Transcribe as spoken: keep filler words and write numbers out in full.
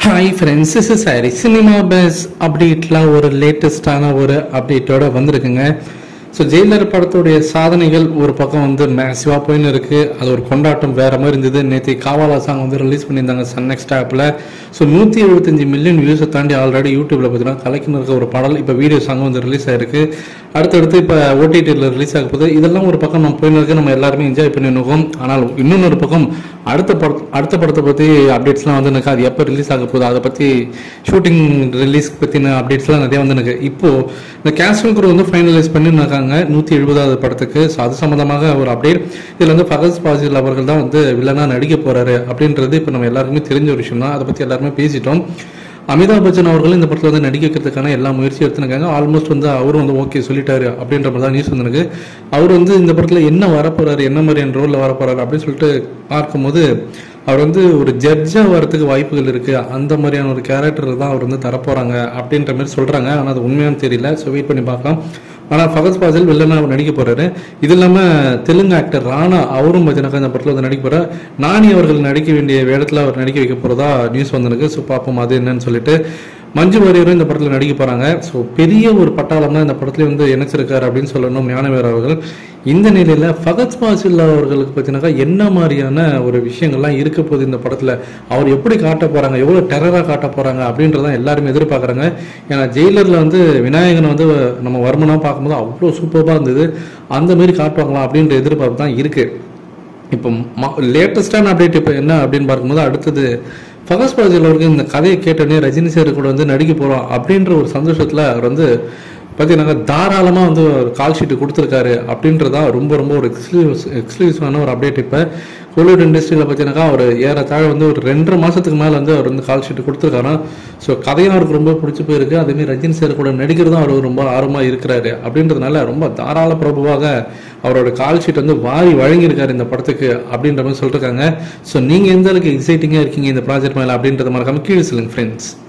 Hi friends, this is Hari. Cinema base அப்டேட்லாம் ஒரு லேட்டஸ்டான ஒரு அப்டேட்டோட வந்திருக்குங்க. ஸோ ஜெயிலர் படத்துடைய சாதனைகள் ஒரு பக்கம் வந்து மேசிவாக போயின்னு இருக்குது. அது ஒரு கொண்டாட்டம் வேறு மாதிரி இருந்தது. நேற்று காவாலா சாங் வந்து ரிலீஸ் பண்ணியிருந்தாங்க சன் நெக்ஸ்ட் ஆப்பில். ஸோ நூற்றி எழுபத்தஞ்சு மில்லியன் வியூஸை தாண்டி ஆல்ரெடி யூடியூப்பில் பார்த்தீங்கன்னா கலக்கின்னு இருக்க ஒரு பாடல் இப்போ வீடியோ சாங் வந்து ரிலீஸ் ஆகிருக்கு. அடுத்தடுத்து இப்போ ஓடிடியில் ரிலீஸ் ஆக போகுது. இதெல்லாம் ஒரு பக்கம் நம்ம போயின்னு இருக்கு, நம்ம எல்லாருமே என்ஜாய் பண்ணி இருக்கோம். ஆனால் இன்னொன்று பக்கம் அடுத்த படம் அடுத்த படத்தை பற்றி அப்டேட்ஸ்லாம் வந்து எனக்கு அது எப்போ ரிலீஸ் ஆக போகுது, அதை பற்றி ஷூட்டிங் ரிலீஸ் பற்றின அப்டேட்ஸ்லாம் நிறைய வந்து எனக்கு இப்போது இந்த கேஸ்டிங் குரூ வந்து ஃபைனலைஸ் பண்ணிருக்காங்க நூற்றி எழுபதாவது படத்துக்கு. ஸோ அது சம்மந்தமாக ஒரு அப்டேட். இதில் வந்து ஃபகத் ஃபாசில் அவர்கள் தான் வந்து வில்லனாக நடிக்க போகிறாரு அப்படின்றது இப்போ நம்ம எல்லாருக்குமே தெரிஞ்ச ஒரு விஷயம் தான். அதை பற்றி எல்லாருமே பேசிட்டோம். அமிதாப் பச்சன் அவர்களும் இந்த படத்தில் வந்து நடிக்க வைக்கிறதுக்கான எல்லா முயற்சியும் எடுத்துருக்காங்க. ஆல்மோஸ்ட் வந்து அவரும் வந்து ஓகே சொல்லிட்டாரு அப்படின்ற மாதிரி தான் நியூஸ் வந்துருக்கு. அவர் வந்து இந்த படத்தில் என்ன வரப்போறாரு, என்ன மாதிரியான ரோலில் வரப்போறாரு அப்படின்னு சொல்லிட்டு பார்க்கும்போது அவர் வந்து ஒரு ஜட்ஜாக வரதுக்கு வாய்ப்புகள் இருக்குது. அந்த மாதிரியான ஒரு கேரக்டர் தான் அவர் வந்து தரப்போகிறாங்க அப்படின்ற மாதிரி சொல்கிறாங்க. ஆனால் அது உண்மையான தெரியல. ஸோ வெயிட் பண்ணி பார்க்கலாம். ஆனால் ஃபகத் ஃபாசில் வில்லனாக அவர் நடிக்க போகிறாரு. இது இல்லாமல் தெலுங்கு ஆக்டர் ராணா அவரும் பார்த்தீங்கன்னா இந்த படத்தில் வந்து நடிக்க போகிறார். நானி அவர்கள் நடிக்க வேண்டிய வேடத்தில் அவர் நடிக்க வைக்க போகிறதா நியூஸ் வந்துருக்கு. ஸோ பார்ப்போம் அது என்னன்னு சொல்லிட்டு. மஞ்சு வாரியரும் இந்த படத்தில் நடிக்க போகிறாங்க. ஸோ பெரிய ஒரு பட்டாளம் தான் இந்த படத்துல வந்து இணைச்சிருக்காரு அப்படின்னு சொல்லணும் ஞானவேர் அவர்கள். இந்த நிலையில் ஃபகத் ஃபாசில் அவர்களுக்கு பார்த்தீங்கன்னாக்கா என்ன மாதிரியான ஒரு விஷயங்கள்லாம் இருக்க போகுது இந்த படத்தில், அவர் எப்படி காட்ட போகிறாங்க, எவ்வளோ டெரராக காட்ட போகிறாங்க அப்படின்றதான் எல்லாருமே எதிர்பார்க்குறாங்க. ஏன்னா ஜெயிலரில் வந்து விநாயகனை வந்து நம்ம வர்மனாக பார்க்கும்போது அவ்வளோ சூப்பராக இருந்தது. அந்த மாரி காட்டுவாங்களா அப்படின்ற எதிர்பார்ப்பு தான் இருக்குது. இப்போ லேட்டஸ்டான அப்டேட் இப்போ என்ன அப்படின்னு பார்க்கும்போது அடுத்தது ஃபகத் ஃபாசில் அவருக்கு இந்த கதையை கேட்டோடனே ரஜினி சார் கூட வந்து நடிக்க போகிறோம் அப்படின்ற ஒரு சந்தோஷத்தில் அவர் வந்து பார்த்தீங்கன்னா தாராளமாக வந்து ஒரு கால் ஷீட்டு கொடுத்துருக்காரு அப்படின்றதா ரொம்ப ரொம்ப ஒரு எக்ஸ்க்ளூசிவ் எக்ஸ்க்ளூசிவான ஒரு அப்டேட். இப்போ கோலிவுட் இண்டஸ்ட்ரியில் பார்த்தீங்கன்னாக்கா அவர் ஏறத்தாழ வந்து ஒரு ரெண்டரை மாதத்துக்கு மேலே வந்து அவர் வந்து கால் ஷீட்டு கொடுத்துருக்காராம். ஸோ கதையும் அவருக்கு ரொம்ப பிடிச்சி போயிருக்கு. அதேமாதிரி ரஜினி சார் கூட நடிக்கிறதும் அவர் ரொம்ப ஆர்வமாக இருக்கிறாரு. அப்படின்றதுனால ரொம்ப தாராள பிரபுவாக அவரோட கால் ஷீட் வந்து வாரி வழங்கியிருக்காரு இந்த படத்துக்கு அப்படின்ற மாதிரி சொல்லியிருக்காங்க. ஸோ நீங்கள் எந்த அளவுக்கு எக்ஸைட்டிங்காக இருக்கீங்க இந்த ப்ராஜெக்ட் மேலே அப்படின்றத மறக்காம கீழே சொல்லுங்க ஃப்ரெண்ட்ஸ்.